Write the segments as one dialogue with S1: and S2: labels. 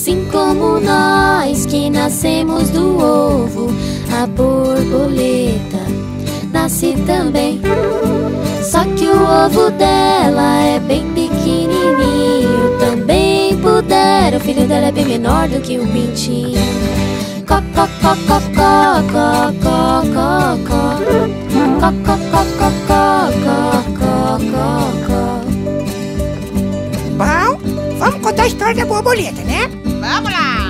S1: Assim como nós que nascemos do ovo, a borboleta nasce também. Só que o ovo dela é bem pequenininho. Também pudera, o filho dela é bem menor do que um pintinho. Có, có, có, có, có, có, có, có, có. Có, có, có, có, có, có, có, có.
S2: Bom, vamos contar a história da borboleta, né?
S3: Vamos lá!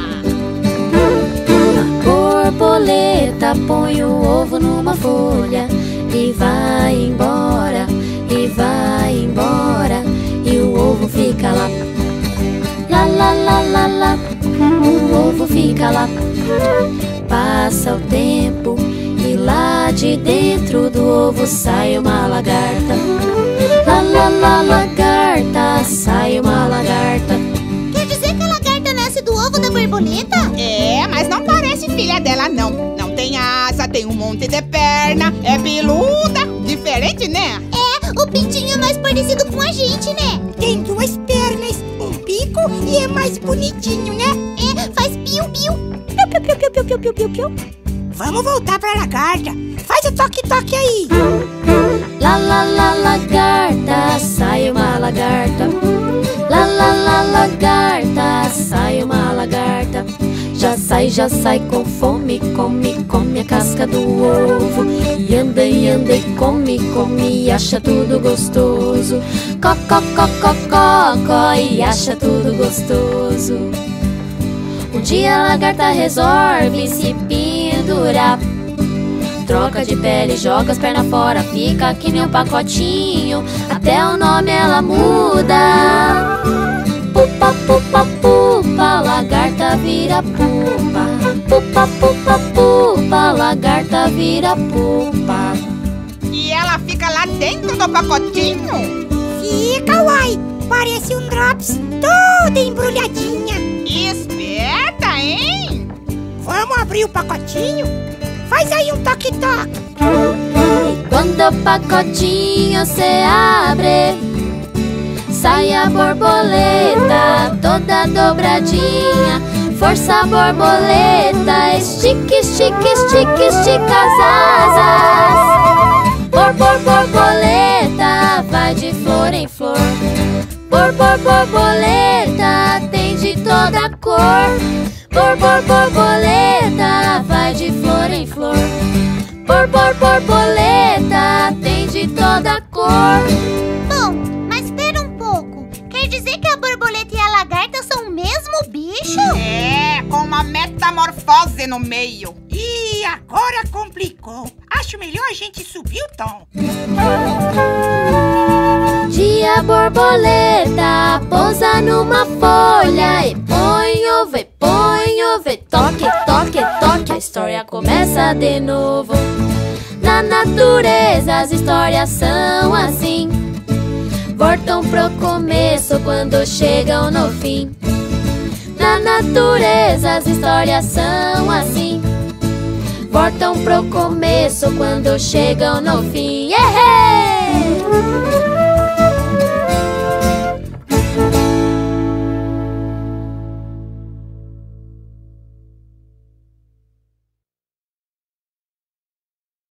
S1: A borboleta põe o ovo numa folha e vai embora, e vai embora, e o ovo fica lá. Lá, lá, lá, lá, lá, o ovo fica lá. Passa o tempo e lá de dentro do ovo sai uma lagarta. Lá, lá, lá, lagarta, sai uma lagarta.
S4: Quer dizer que a lagarta nasce do ovo da borboleta?
S3: É, mas não parece filha dela, não. Não tem asa, tem um monte de perna, é peluda, diferente, né?
S4: É, o pintinho é mais parecido com a gente, né?
S2: Tem duas pernas, um pico e é mais bonitinho, né?
S4: É, faz piu-piu. Piu-piu-piu-piu-piu-piu-piu.
S2: Vamos voltar pra lagarta. Faz o toque-toque aí.
S1: Lá, lá, lá, lagarta, sai uma lagarta. Lá, lá, lá, lagarta, sai uma lagarta. Já sai com fome, come, come a casca do ovo. E anda, e come, come e acha tudo gostoso. Có, có, có, có, có, có, e acha tudo gostoso. Um dia a lagarta resolve se pendurar. Troca de pele, joga as pernas fora, fica que nem um pacotinho. Até o nome ela muda. Pupa, pupa, pupa, lagarta vira pupa. Pupa, pupa, pupa, lagarta vira pupa.
S3: E ela fica lá dentro do pacotinho?
S2: Fica, uai. Parece um drops, toda embrulhadinha.
S3: Esperta, hein?
S2: Vamos abrir o pacotinho? Faz aí um toque-toque.
S1: E quando o pacotinho se abre, sai a borboleta toda dobradinha. Força borboleta, estica, estica, estica, estica as asas. Borboleta, vai de flor em flor. Borboleta, tem de toda cor. Borboleta, vai de flor em flor. Borboleta, tem de toda cor.
S4: Bom, mas espera um pouco. Quer dizer que a borboleta e a lagarta são o mesmo bicho?
S3: É, com uma metamorfose no meio.
S2: Ih, agora complicou. Acho melhor a gente subir o tom.
S1: Dia borboleta pousa numa folha e põe ovo, toque, toque, toque. A história começa de novo. Na natureza as histórias são assim, voltam pro começo quando chegam no fim. Na natureza as histórias são assim, voltam pro começo quando chegam no fim. Yeah!